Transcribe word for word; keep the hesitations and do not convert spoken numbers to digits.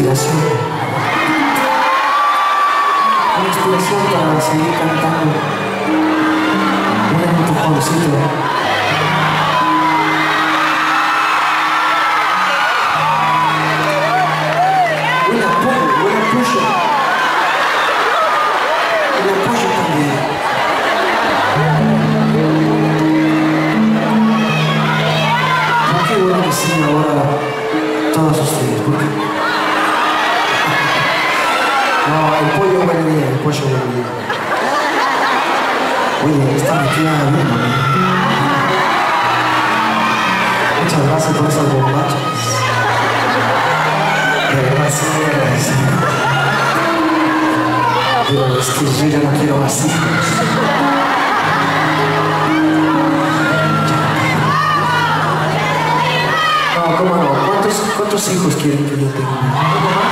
inspiración. Una inspiración para seguir cantando. Un empujoncito. Un apoyo, un apoyo. Un apoyo también. Qué bueno que sí, ahora todos ustedes, ¿por qué? No, el pollo huele bien, el pollo huele bien. Oye, esta me queda bien, ¿no? Muchas gracias por esas bombachas. De verdad, sí, muy agradecido. Pero es que yo ya no quiero más hijos. No, ¿cómo no? ¿Cuántos, cuántos hijos quieren que yo tenga?